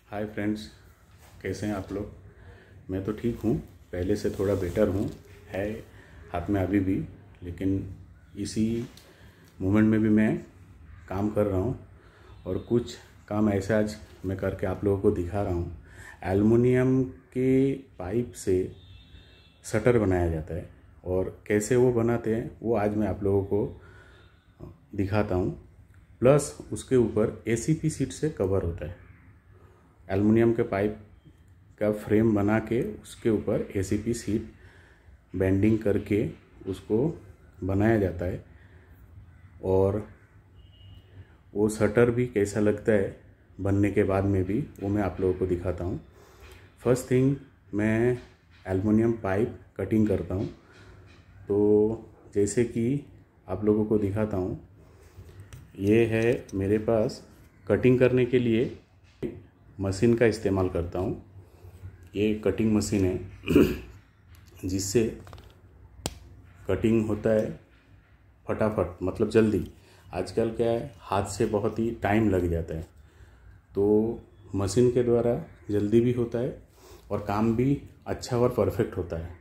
Hi friends, कैसे हैं आप लोग। मैं तो ठीक हूँ, पहले से थोड़ा बेटर हूँ, है हाथ में अभी भी, लेकिन इसी मोमेंट में भी मैं काम कर रहा हूँ और कुछ काम ऐसे आज मैं करके आप लोगों को दिखा रहा हूँ। एल्युमिनियम के पाइप से शटर बनाया जाता है और कैसे वो बनाते हैं वो आज मैं आप लोगों को दिखाता हूँ। प्लस उसके ऊपर एसीपी सीट से कवर होता है। एल्युमिनियम के पाइप का फ्रेम बना के उसके ऊपर एसीपी सीट बेंडिंग करके उसको बनाया जाता है और वो शटर भी कैसा लगता है बनने के बाद में भी वो मैं आप लोगों को दिखाता हूँ। फर्स्ट थिंग, मैं एल्युमिनियम पाइप कटिंग करता हूँ। तो जैसे कि आप लोगों को दिखाता हूँ, ये है मेरे पास कटिंग करने के लिए मशीन का इस्तेमाल करता हूँ। ये कटिंग मशीन है जिससे कटिंग होता है फटाफट, मतलब जल्दी। आजकल क्या है, हाथ से बहुत ही टाइम लग जाता है, तो मशीन के द्वारा जल्दी भी होता है और काम भी अच्छा और परफेक्ट होता है।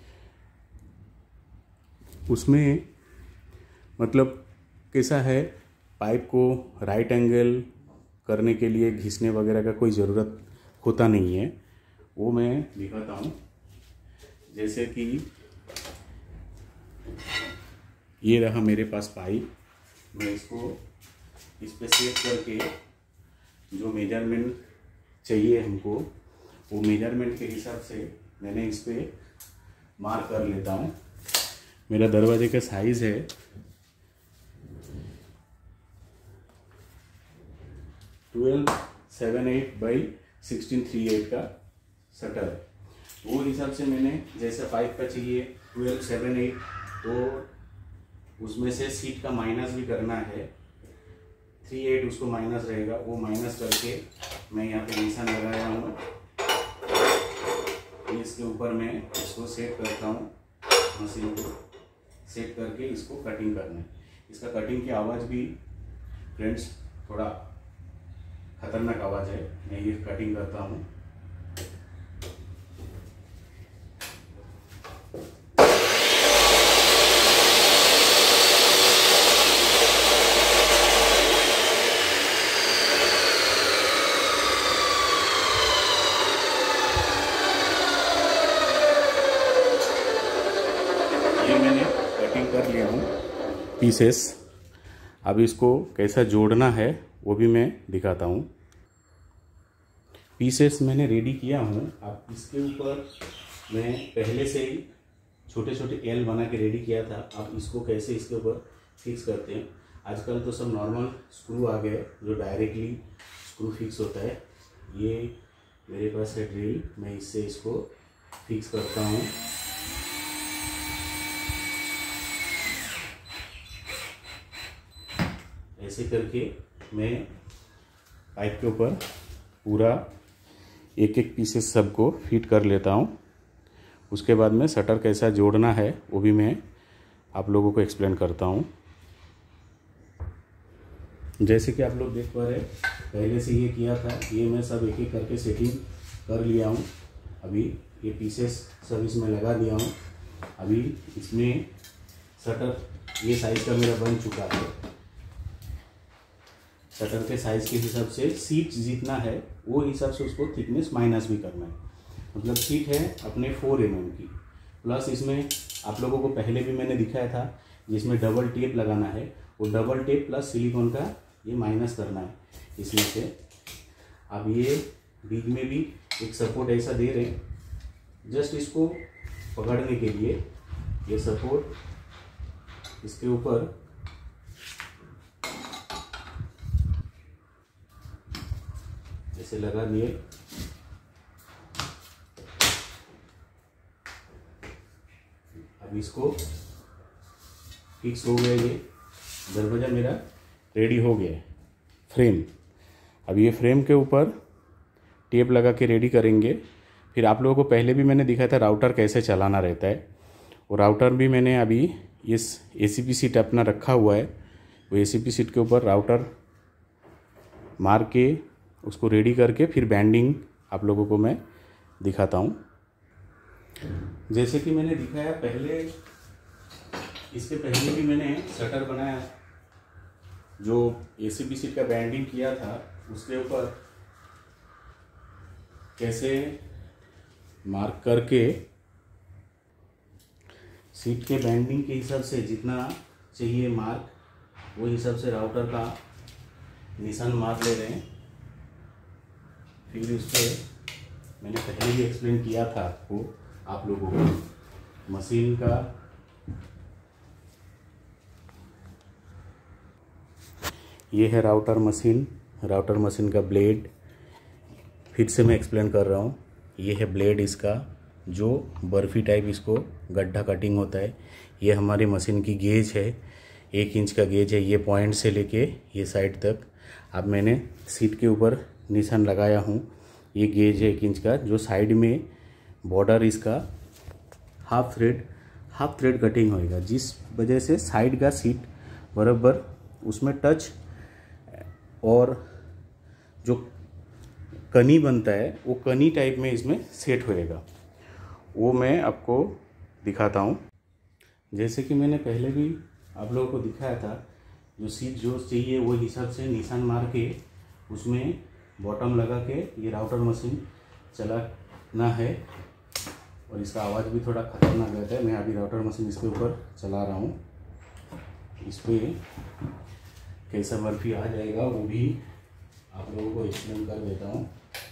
उसमें मतलब कैसा है, पाइप को राइट एंगल करने के लिए घिसने वगैरह का कोई ज़रूरत होता नहीं है। वो मैं दिखाता हूँ। जैसे कि ये रहा मेरे पास पाइप, मैं इसको इस पे सेट करके जो मेजरमेंट चाहिए हमको, वो मेजरमेंट के हिसाब से मैंने इस पे मार्क कर लेता हूँ। मेरा दरवाजे का साइज़ है 1278 बाई 1638 का शटर है। वो हिसाब से मैंने, जैसे पाइप का चाहिए 1278, तो उसमें से सीट का माइनस भी करना है। 38 उसको माइनस रहेगा, वो माइनस करके मैं यहाँ पे निशान लगाया हूँ। इसके ऊपर मैं इसको सेट करता हूँ, मशीन को सेट करके इसको कटिंग करना है। इसका कटिंग की आवाज़ भी फ्रेंड्स थोड़ा खतरनाक आवाज़ है। मैं ये कटिंग करता हूँ। ये मैंने कटिंग कर लिया हूँ पीसेस। अब इसको कैसा जोड़ना है वो भी मैं दिखाता हूँ। पीसेस मैंने रेडी किया हूँ। अब इसके ऊपर मैं पहले से ही छोटे छोटे एल बना के रेडी किया था। अब इसको कैसे इसके ऊपर फिक्स करते हैं। आजकल तो सब नॉर्मल स्क्रू आ गए जो डायरेक्टली स्क्रू फिक्स होता है। ये मेरे पास है ड्रिल, मैं इससे इसको फिक्स करता हूँ। ऐसे करके मैं पाइप के ऊपर पूरा एक एक पीसेस सबको फिट कर लेता हूँ। उसके बाद में शटर कैसा जोड़ना है वो भी मैं आप लोगों को एक्सप्लेन करता हूँ। जैसे कि आप लोग देख पा रहे, पहले से ये किया था, ये मैं सब एक एक करके सेटिंग कर लिया हूँ। अभी ये पीसेस सब इसमें लगा दिया हूँ। अभी इसमें शटर ये साइज़ का मेरा बन चुका है। शटर के साइज़ के हिसाब से सीट जितना है वो हिसाब से उसको थिकनेस माइनस भी करना है। मतलब सीट है अपने 4 mm की, प्लस इसमें आप लोगों को पहले भी मैंने दिखाया था जिसमें डबल टेप लगाना है। वो डबल टेप प्लस सिलिकॉन का ये माइनस करना है इसमें से। अब ये बीच में भी एक सपोर्ट ऐसा दे रहे हैं, जस्ट इसको पकड़ने के लिए। ये सपोर्ट इसके ऊपर ऐसे लगा दिए। अब इसको फिक्स हो गया। ये दरवाज़ा मेरा रेडी हो गया है, फ्रेम। अब ये फ्रेम के ऊपर टेप लगा के रेडी करेंगे। फिर आप लोगों को पहले भी मैंने दिखाया था राउटर कैसे चलाना रहता है। वो राउटर भी मैंने अभी इस एसीपी सीट अपना रखा हुआ है। वो एसीपी सीट के ऊपर राउटर मार के उसको रेडी करके फिर बैंडिंग आप लोगों को मैं दिखाता हूँ। जैसे कि मैंने दिखाया पहले, इसके पहले भी मैंने शटर बनाया, जो ACB सीट का बैंडिंग किया था उसके ऊपर कैसे मार्क करके सीट के बैंडिंग के हिसाब से जितना चाहिए मार्क, वो हिसाब से राउटर का निशान मार ले रहे हैं। फिर उस पर मैंने पहले भी एक्सप्लेन किया था आपको, आप लोगों को मशीन का ये है राउटर मशीन का ब्लेड। फिर से मैं एक्सप्लेन कर रहा हूँ, ये है ब्लेड इसका, जो बर्फ़ी टाइप इसको गड्ढा कटिंग होता है। ये हमारी मशीन की गेज है, 1 इंच का गेज है। ये पॉइंट से लेके ये साइड तक अब मैंने सीट के ऊपर निशान लगाया हूँ। ये गेज है 1 इंच का, जो साइड में बॉर्डर इसका हाफ थ्रेड कटिंग होएगा, जिस वजह से साइड का सीट बराबर उसमें टच, और जो कनी बनता है वो कनी टाइप में इसमें सेट होएगा। वो मैं आपको दिखाता हूँ। जैसे कि मैंने पहले भी आप लोगों को दिखाया था, जो सीट जो चाहिए वो हिसाब से निशान मार के उसमें बॉटम लगा के ये राउटर मशीन चलाना है। और इसका आवाज़ भी थोड़ा खतरनाक रहता है। मैं अभी राउटर मशीन इसके ऊपर चला रहा हूँ। इस पर कैसा बर्फी आ जाएगा वो भी आप लोगों को एक्सप्लेन कर देता हूँ।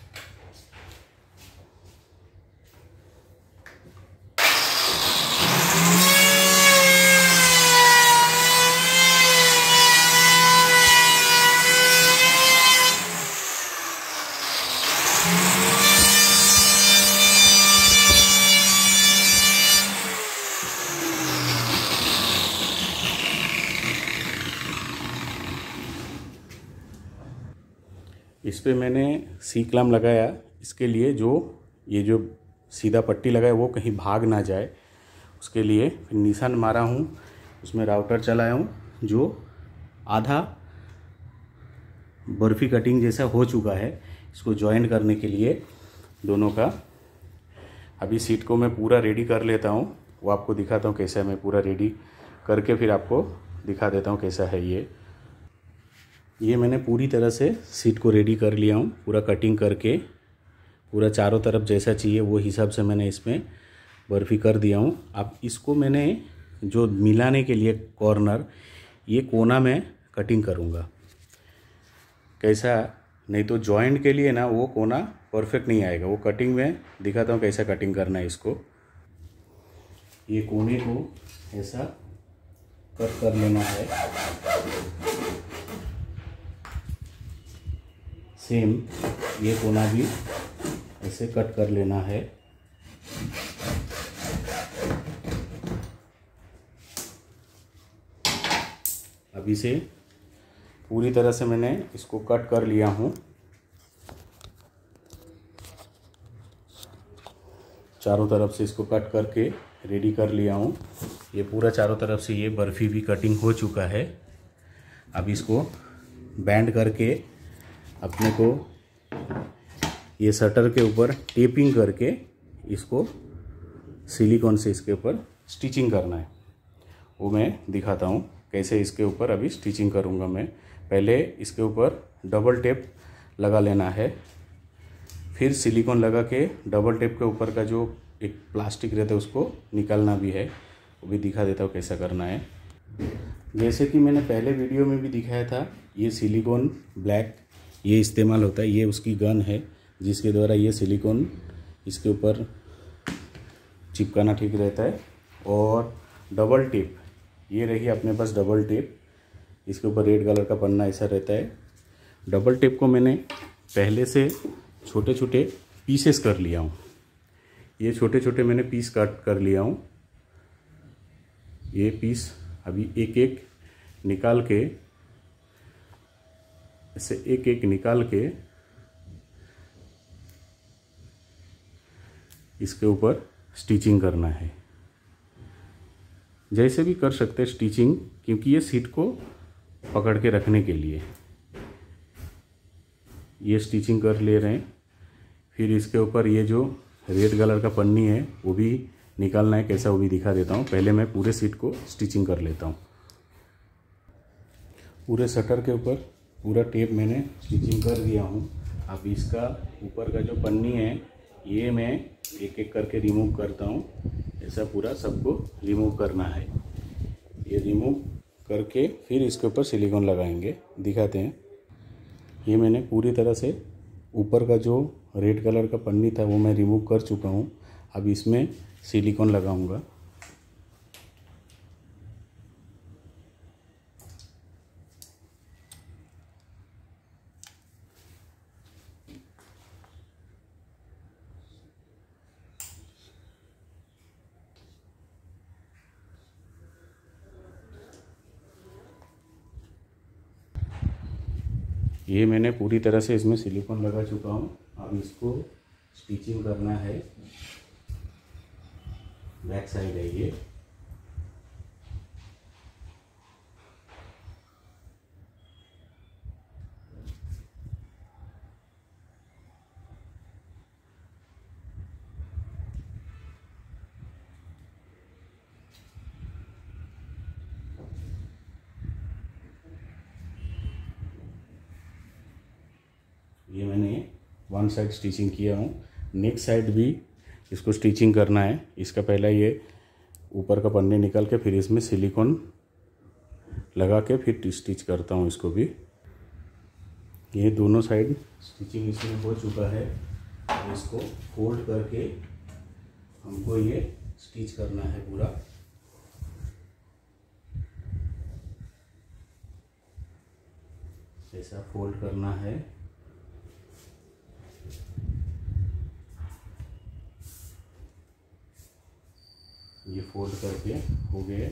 इस पे मैंने सी क्लैम्प लगाया, इसके लिए ये जो सीधा पट्टी लगाया वो कहीं भाग ना जाए, उसके लिए फिर निशान मारा हूँ। उसमें राउटर चलाया हूँ, जो आधा बर्फ़ी कटिंग जैसा हो चुका है। इसको जॉइंट करने के लिए दोनों का अभी सीट को मैं पूरा रेडी कर लेता हूँ। वो आपको दिखाता हूँ कैसा है। मैं पूरा रेडी करके फिर आपको दिखा देता हूँ कैसा है ये मैंने पूरी तरह से सीट को रेडी कर लिया हूँ, पूरा कटिंग करके, पूरा चारों तरफ जैसा चाहिए वो हिसाब से मैंने इसमें बर्फ़ी कर दिया हूँ। अब इसको मैंने जो मिलाने के लिए कॉर्नर, ये कोना में कटिंग करूँगा। कैसा, नहीं तो जॉइंट के लिए ना वो कोना परफेक्ट नहीं आएगा। वो कटिंग में दिखाता हूँ कैसा कटिंग करना है इसको। ये कोने को ऐसा कट कर लेना है, सेम ये कोना भी ऐसे कट कर लेना है। अब इसे पूरी तरह से मैंने इसको कट कर लिया हूँ। चारों तरफ से इसको कट करके रेडी कर लिया हूँ। ये पूरा चारों तरफ से ये बर्फ़ी भी कटिंग हो चुका है। अब इसको बैंड करके अपने को ये शटर के ऊपर टेपिंग करके इसको सिलिकॉन से इसके ऊपर स्टिचिंग करना है। वो मैं दिखाता हूँ कैसे इसके ऊपर अभी स्टिचिंग करूँगा मैं। पहले इसके ऊपर डबल टेप लगा लेना है, फिर सिलिकॉन लगा के डबल टेप के ऊपर का जो एक प्लास्टिक रहता है उसको निकालना भी है। वो भी दिखा देता हूँ कैसा करना है। जैसे कि मैंने पहले वीडियो में भी दिखाया था, ये सिलिकॉन ब्लैक ये इस्तेमाल होता है। ये उसकी गन है जिसके द्वारा ये सिलिकॉन इसके ऊपर चिपकाना ठीक रहता है। और डबल टेप, ये रही अपने पास डबल टेप, इसके ऊपर रेड कलर का पन्ना ऐसा रहता है। डबल टेप को मैंने पहले से छोटे छोटे पीसेस कर लिया हूँ। ये छोटे छोटे मैंने पीस कट कर लिया हूँ। ये पीस अभी एक एक निकाल के, ऐसे एक एक निकाल के इसके ऊपर स्टिचिंग करना है। जैसे भी कर सकते हैं स्टिचिंग, क्योंकि ये सीट को पकड़ के रखने के लिए। ये स्टिचिंग कर ले रहे हैं। फिर इसके ऊपर ये जो रेड कलर का पन्नी है वो भी निकालना है, कैसा वो भी दिखा देता हूँ। पहले मैं पूरे सीट को स्टिचिंग कर लेता हूँ। पूरे शटर के ऊपर पूरा टेप मैंने स्टिचिंग कर दिया हूँ। अब इसका ऊपर का जो पन्नी है ये मैं एक एक करके रिमूव करता हूँ। ऐसा पूरा सबको रिमूव करना है। ये रिमूव करके फिर इसके ऊपर सिलिकॉन लगाएंगे, दिखाते हैं। ये मैंने पूरी तरह से ऊपर का जो रेड कलर का पन्नी था वो मैं रिमूव कर चुका हूँ। अब इसमें सिलिकॉन लगाऊंगा। ये मैंने पूरी तरह से इसमें सिलिकॉन लगा चुका हूँ। अब इसको स्टिचिंग करना है। बैक साइड है ये। ये मैंने वन साइड स्टिचिंग किया हूँ। नेक्स्ट साइड भी इसको स्टिचिंग करना है। इसका पहला ये ऊपर का पन्नी निकाल के फिर इसमें सिलिकॉन लगा के फिर स्टिच करता हूँ इसको भी। ये दोनों साइड स्टिचिंग इसमें हो चुका है। इसको फोल्ड करके हमको ये स्टिच करना है पूरा। ऐसा फोल्ड करना है। ये फोल्ड करके हो गए।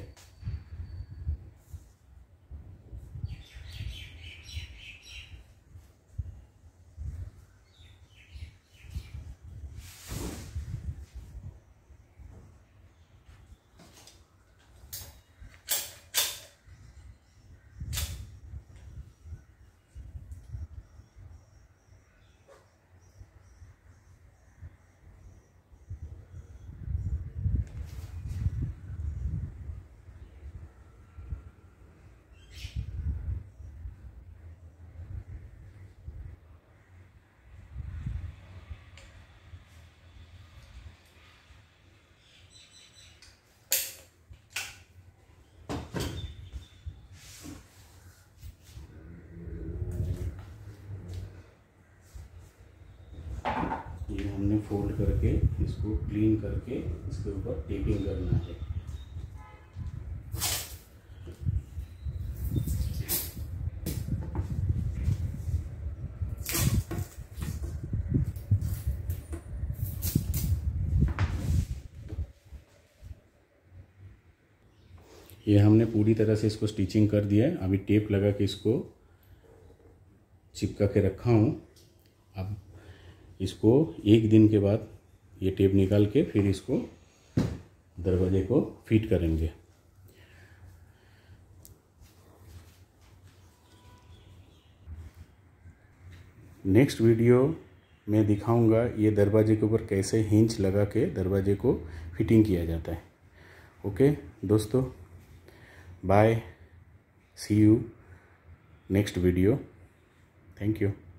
ये हमने फोल्ड करके इसको क्लीन करके इसके ऊपर टेपिंग करना है। ये हमने पूरी तरह से इसको स्टिचिंग कर दिया है। अभी टेप लगा के इसको चिपका के रखा हूँ। अब इसको एक दिन के बाद ये टेप निकाल के फिर इसको दरवाजे को फिट करेंगे। नेक्स्ट वीडियो में दिखाऊंगा ये दरवाजे के ऊपर कैसे हिंज लगा के दरवाजे को फिटिंग किया जाता है। ओके दोस्तों, bye, see you next video. Thank you.